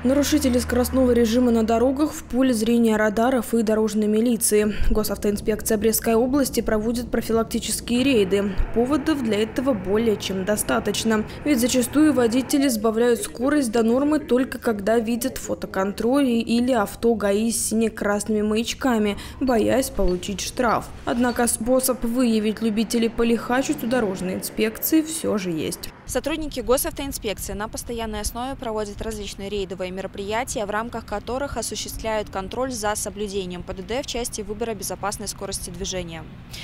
Нарушители скоростного режима на дорогах в поле зрения радаров и дорожной милиции. Госавтоинспекция Брестской области проводит профилактические рейды. Поводов для этого более чем достаточно. Ведь зачастую водители сбавляют скорость до нормы только когда видят фотоконтроль или авто ГАИ с сине-красными маячками, боясь получить штраф. Однако способ выявить любителей полихачить у дорожной инспекции все же есть. Сотрудники госавтоинспекции на постоянной основе проводят различные рейдовые мероприятия, в рамках которых осуществляют контроль за соблюдением ПДД в части выбора безопасной скорости движения.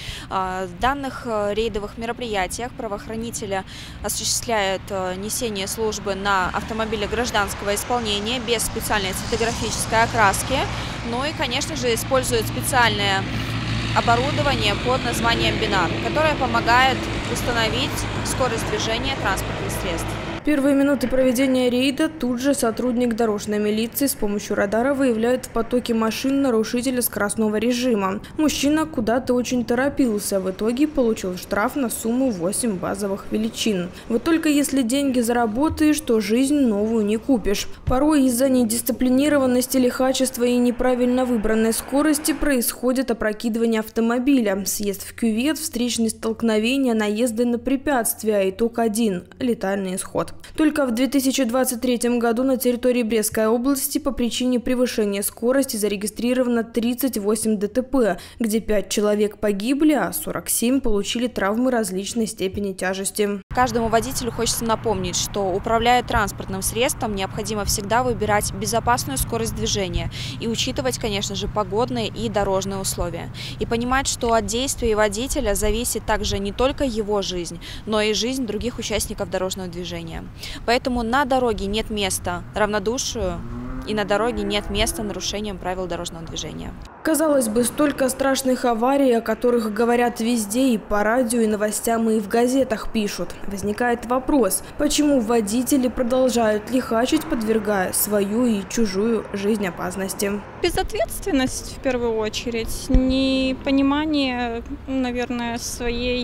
В данных рейдовых мероприятиях правоохранители осуществляют несение службы на автомобиле гражданского исполнения без специальной цветографической окраски, ну и, конечно же, используют специальное оборудование под названием бинар, которое помогает установить скорость движения транспортных средств. Первые минуты проведения рейда тут же сотрудник дорожной милиции с помощью радара выявляет в потоке машин нарушителя скоростного режима. Мужчина куда-то очень торопился, в итоге получил штраф на сумму 8 базовых величин. Вот только если деньги заработаешь, то жизнь новую не купишь. Порой из-за недисциплинированности, лихачества и неправильно выбранной скорости происходит опрокидывание автомобиля, съезд в кювет, встречные столкновения, наезды на препятствия, а итог один – летальный исход. Только в 2023 году на территории Брестской области по причине превышения скорости зарегистрировано 38 ДТП, где 5 человек погибли, а 47 получили травмы различной степени тяжести. Каждому водителю хочется напомнить, что, управляя транспортным средством, необходимо всегда выбирать безопасную скорость движения и учитывать, конечно же, погодные и дорожные условия. И понимать, что от действий водителя зависит также не только его жизнь, но и жизнь других участников дорожного движения. Поэтому на дороге нет места равнодушию и на дороге нет места нарушениям правил дорожного движения. Казалось бы, столько страшных аварий, о которых говорят везде, и по радио, и новостям, и в газетах пишут. Возникает вопрос, почему водители продолжают лихачить, подвергая свою и чужую жизнь опасности? Безответственность в первую очередь, непонимание, наверное, своей,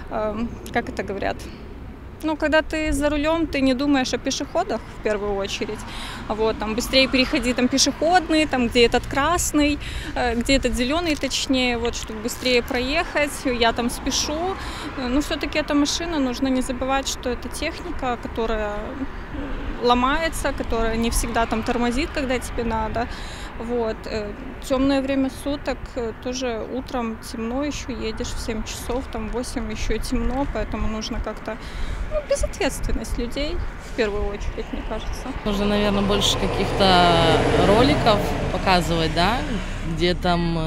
как это говорят, когда ты за рулем, ты не думаешь о пешеходах в первую очередь. Вот, там быстрее переходи, там пешеходный, там где этот красный, где этот зеленый, точнее, вот, чтобы быстрее проехать. Я там спешу. Но все-таки эта машина, нужно не забывать, что это техника, которая ломается, которая не всегда там тормозит, когда тебе надо. Вот. Темное время суток, тоже утром темно, еще едешь в 7 часов, там 8 еще темно, поэтому нужно как-то безответственность людей в первую очередь, мне кажется. Нужно, наверное, больше каких-то роликов показывать, да, где там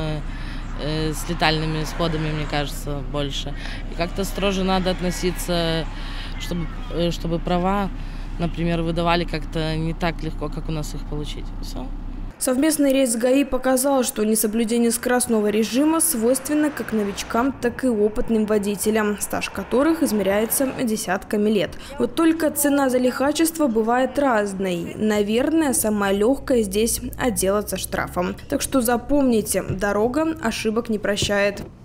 с летальными исходами, мне кажется, больше. И как-то строже надо относиться, чтобы права, например, выдавали как-то не так легко, как у нас их получить. Все. Совместный рейд с ГАИ показал, что несоблюдение скоростного режима свойственно как новичкам, так и опытным водителям, стаж которых измеряется десятками лет. Вот только цена за лихачество бывает разной. Наверное, самая легкая здесь – отделаться штрафом. Так что запомните, дорога ошибок не прощает.